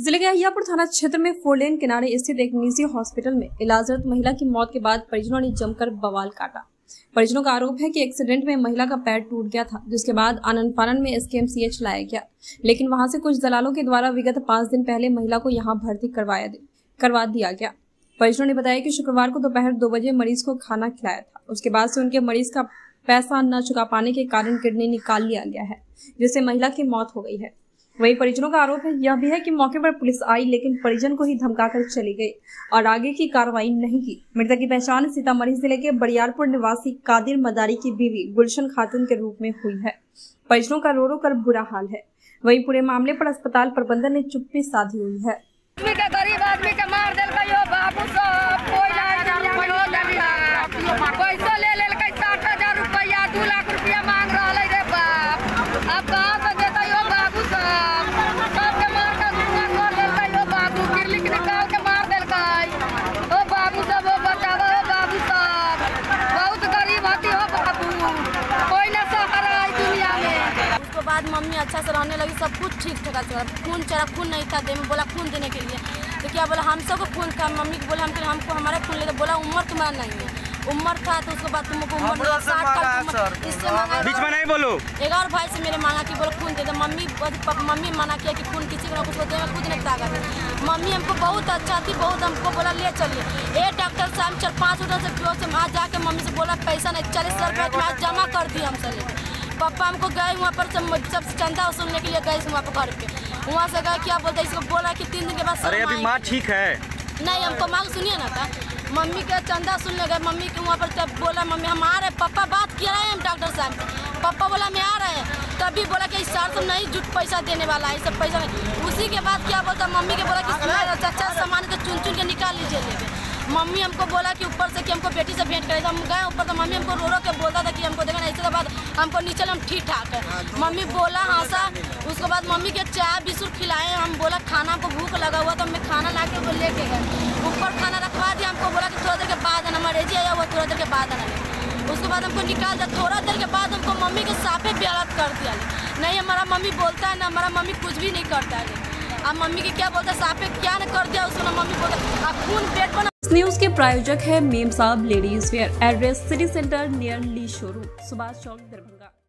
जिले के अहियापुर थाना क्षेत्र में 4 लेन किनारे स्थित एक निजी हॉस्पिटल में इलाजरत महिला की मौत के बाद परिजनों ने जमकर बवाल काटा। परिजनों का आरोप है कि एक्सीडेंट में महिला का पैर टूट गया था, जिसके बाद आनंद फानन में SKMCH लाया गया, लेकिन वहां से कुछ दलालों के द्वारा विगत 5 दिन पहले महिला को यहां भर्ती करवा दिया गया। परिजनों ने बताया कि शुक्रवार को दोपहर 2 बजे मरीज को खाना खिलाया था। उसके बाद से उनके मरीज का पैसा न चुका पाने के कारण किडनी निकाल लिया गया है, जिससे महिला की मौत हो गई है। वहीं परिजनों का आरोप यह भी है कि मौके पर पुलिस आई, लेकिन परिजन को ही धमकाकर चली गई और आगे की कार्रवाई नहीं की। मृतक की पहचान सीतामढ़ी जिले के बरियारपुर निवासी कादिर मदारी की बीवी गुलशन खातून के रूप में हुई है। परिजनों का रो रो कर बुरा हाल है। वहीं पूरे मामले पर अस्पताल प्रबंधन ने चुप्पी साधी हुई है। गरीब आदमी के मार देल बाबू सब पैसा ले 60,000 रुपया 2 लाख रुपया मांग रहा रे बाप। अब कहाँ से देता यो बाबू सब सबके मार के धुआं कर देलकै यो बाबू, किरलिक निकाल के मार देलकै ओ बाबू सब। ओ बचावा ओ बाबू सब, बहुत गरीब हती हो बाबू, कोई ना सहारा है दुनिया में। उसके बाद मम्मी अच्छा से रहने लगी, सब कुछ ठीक ठाक चला। खून नहीं था दे में, बोला खून देने के लिए तो क्या बोला हम सबको खून था। मम्मी को बोला हमको हमारा खून ले, तो बोला उम्र तुम्हारा नहीं है। उम्र था तो उसके बाद तुमको उम्र 60 साल इससे मांगा, बीच में नहीं बोलो। एक और भाई से मेरे मांगा कि बोलो खून दे दो। मम्मी मना किया कि खून किसी को कुछ देगा, खुद नहीं ताकत है। मम्मी हमको बहुत अच्छा थी, बहुत हमको बोला ले चलिए। डॉक्टर साहब 4-5 उधर से प्योर से वहाँ जाके मम्मी से बोला पैसा नहीं 40,000 रुपया जमा कर दिया हमसे लेके। पापा हमको गए वहाँ पर सब चंदा वसूलने के लिए गए वहाँ पर घर पे। वहाँ से गए क्या बोलते इसको बोला कि 3 दिन के बाद। अरे अभी माँ ठीक है नहीं, हमको माँ सुनिए ना था। मम्मी के चंदा सुनने गए, मम्मी के वहाँ पर जब बोला मम्मी हम आ रहे, पापा बात किया रहे हम डॉक्टर साहब से। पापा बोला मैं आ रहे हैं, तभी बोला कि इस साल तो नहीं जुट पैसा देने वाला है, सब पैसा नहीं। उसी के बाद क्या बोलता मम्मी के बोला कि चाचा सामान को चुन के निकाल लीजिए लेके। मम्मी हमको बोला कि ऊपर से कि हमको बेटी से भेंट करे। हम गए ऊपर तो मम्मी हमको रो रो के बोलता था कि हमको देखना। इसके बाद हमको नीचे हम ठीक ठाक है। मम्मी बोला हंसा। उसके बाद मम्मी के चाय बिस्कुट खिलाए। हम बोला खाना हमको भूख लगा हुआ तो हमें खाना ला के वो लेके गए ऊपर, खाना रखवा दिया। हमको बोला कि थोड़ा देर के बाद आना, हमारे जी आया हुआ थोड़ा देर के बाद आना। उसके बाद हमको निकाल दिया। थोड़ा देर के बाद हमको मम्मी के साफे बेहालत कर दिया। नहीं हमारा मम्मी बोलता है ना, हमारा मम्मी कुछ भी नहीं करता है। अब मम्मी के क्या बोलता है साफे क्या न कर दिया उसको ना मम्मी बोलता अब खून पेट पर। इस न्यूज के प्रायोजक है Mem Sahab ladies wear, address city centre near Lee showroom, Subhash Chowk, Darbhanga.